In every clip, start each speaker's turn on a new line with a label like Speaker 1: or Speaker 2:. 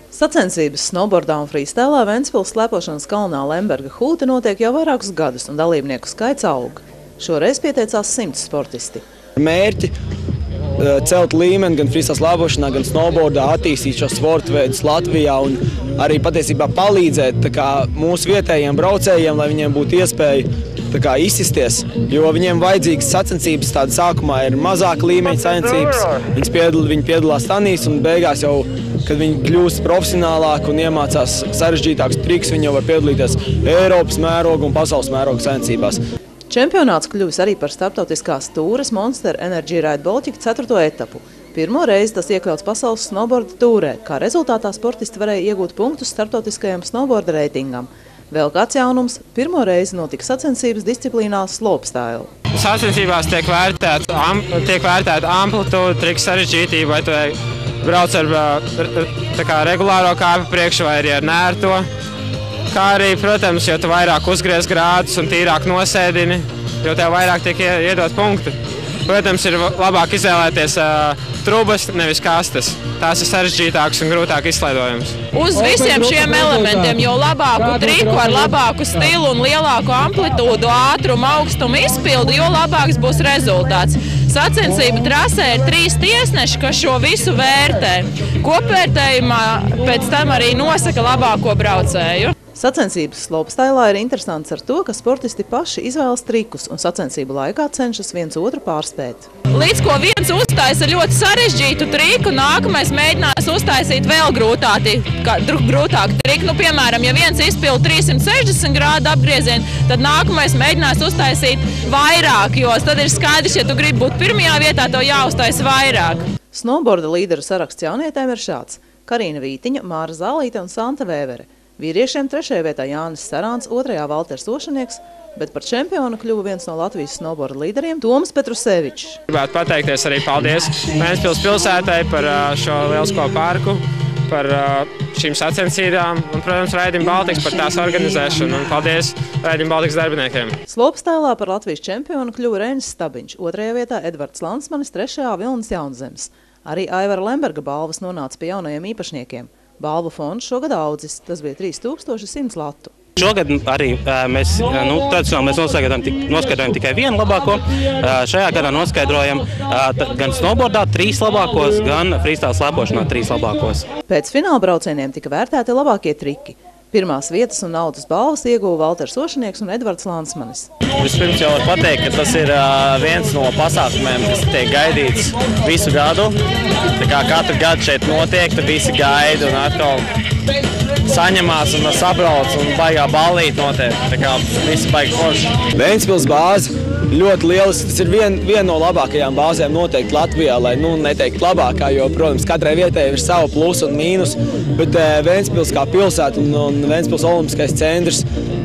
Speaker 1: Sacensības snowboardā un freestylā Ventspils slēpošanas kalnā Lemberga hūte notiek jau vairākus gadus, un dalībnieku skaits aug. Šoreiz pieteicās 100 sportisti.
Speaker 2: Mērķi celt līmeni gan freestyle slēpošanā, gan snowboardā, attīstīt šo sporta veidus Latvijā un arī patiesībā palīdzēt mūsu vietējiem braucējiem, lai viņiem būtu iespēja izsisties, jo viņiem vajadzīgas sacensības tāda sākumā ir mazāka līmeņa sacensības, viņi piedalās tanīs un beigās jau, kad viņi kļūst profesionālāki un iemācās sarežģītākus trikus, viņi jau var piedalīties Eiropas mēroga un pasaules mēroga sacensībās.
Speaker 1: Čempionāts kļuvis arī par starptautiskās tūres Monster Energy Ride Baltica 4. etapu. Pirmo reizi tas iekļauts pasaules snowboarda tūrē, kā rezultātā sportisti varēja iegūt punktus starptautiskajam snowboarda reitingam. Vēl kāds jaunums – pirmo reizi notika sacensības disciplīnā slopestyle.
Speaker 3: Sacensībās tiek vērtēta amplitūda, triks sarežģītība, vai tu brauc ar regulāro kāpu priekšu vai arī ar nērto. Kā arī, protams, jo tu vairāk uzgriez grādus un tīrāk nosēdini, jo tev vairāk tiek iedot punkti. Protams, ir labāk izvēlēties trubas, nevis kastes. Tās ir sarežģītākas un grūtāk izslaidojams.
Speaker 4: Uz visiem šiem elementiem, jo labāku triku ar labāku stilu un lielāku amplitūdu, ātrumu, augstumu izpildi, jo labāks būs rezultāts. Sacensību trasē ir 3 tiesneši, kas šo visu vērtē. Kopvērtējumā pēc tam arī nosaka labāko braucēju.
Speaker 1: Sacensības slopestylā ir interesants ar to, ka sportisti paši izvēlas trikus un sacensību laikā cenšas viens otru pārspēt.
Speaker 4: Līdz ko viens uztaisa ļoti sarežģītu triku, nākamais mēģinās uztaisīt vēl grūtāku triku. Piemēram, ja viens izpilda 360 grādu apgriezienu, tad nākamais mēģinās uztaisīt vairāk, jo tad ir skaidrs, ja tu gribi būt pirmajā vietā, tev jāuztaisa vairāk.
Speaker 1: Snowboarda līderu saraksts jaunietēm ir šāds – Karina Vītiņa, Māra Zālīte un Santa Vēvere. Vīriešiem 3. vietā Jānis Sarāns, 2. Valters Ošanieks, bet par čempionu kļuva viens no Latvijas snowboarda līderiem – Toms Petrusevičs.
Speaker 3: Gribētu pateikties arī paldies Ventspils pilsētai par šo lielisko parku, par šīm sacensībām un, protams, Raidim Baltics par tās organizēšanu un paldies Raidim Baltics darbiniekiem.
Speaker 1: Slopestylā par Latvijas čempionu kļuva Reinis Stabiņš, 2. vietā Edvards Lansmanis, 3. Vilnis Jaunzems. Arī Aivara Lemberga balvas nonāca pie jaunajiem īpašniekiem. Balvu fonds šogad audzis, tas bija 3100 latu.
Speaker 5: Šogad arī mēs noskaidrojam tikai vienu labāko. Šajā gadā noskaidrojam gan snowboardā 3 labākos, gan freestyle slēpošanā 3 labākos.
Speaker 1: Pēc fināla braucieniem tika vērtēti labākie triki. Pirmās vietas un naudas balvas ieguva Valters Ošanieks un Edvards Lansmanis.
Speaker 6: Vispirms jau var pateikt, ka tas ir viens no pasākumiem, kas tiek gaidīts visu gadu. Katru gadu šeit notiek, tad visi gaida un atkal saņemās un sabrauc un baigā ballīt notiek. Visi baigi forši.
Speaker 2: Ventspils bāze ļoti lielas. Tas ir viena no labākajām bāzēm noteikti Latvijā, lai neteikt labākā, jo, protams, katrai vietai ir sava plusa un mīnus, bet Ventspils kā pilsēta un Ventspils olimpiskais centrs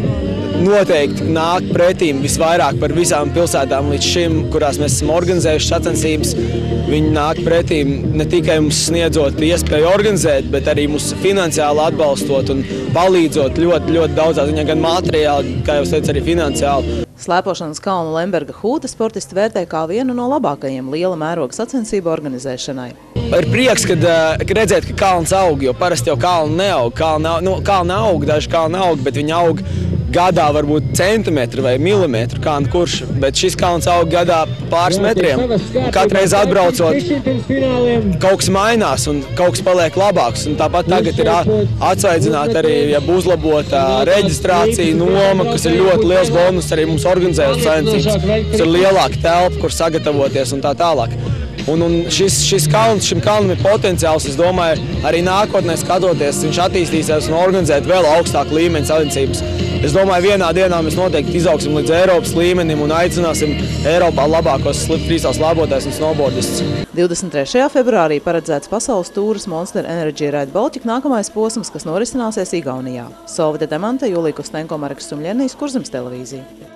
Speaker 2: noteikti nāk pretīm visvairāk par visām pilsētām līdz šim, kurās mēs esam organizējuši sacensības. Viņi nāk pretīm ne tikai mums sniedzot iespēju organizēt, bet arī mums finansiāli atbalstot un palīdzot ļoti daudzā ziņā, gan materiāli, kā jau teicu, arī finansiāli.
Speaker 1: Slēpošanas kalnu Lemberga hūte sportisti vērtē kā vienu no labākajiem liela mēroga sacensību organizēšanai.
Speaker 2: Ir prieks, kad redzēt, ka kalns aug, jo parasti jau kalni neaug. Kalni aug, daži kalni aug, bet viņi aug gadā varbūt centimetru vai milimetru, kā nu kurš, bet šis kalns aug gadā pāris metriem. Katreiz atbraucot, kaut kas mainās un kaut kas paliek labāks. Un tāpat tagad ir atsvaidzināta arī uzlabota reģistrācija, noma, kas ir ļoti liels bonus arī mums organizējot sacensības. Tas ir lielāka telpa, kur sagatavoties un tā tālāk. Un šim kalnam ir potenciāls, es domāju, arī nākotnē skatoties, viņš attīstīsies un organizēt vēl augstāku līmeņa sacensības. Es domāju, vienā dienā mēs noteikti izaugsim līdz Eiropas līmenim un aicināsim Eiropā labākos freestyle slēpotājus un snowboardistus.
Speaker 1: 23. februārī paredzēts pasaules tūres Monster Energy Ride Baltica nākamais posms, kas norisināsies Igaunijā. Solvita Demante, Julija Kustenko, Mareks Sumļernīs, Kurzemes televīzija.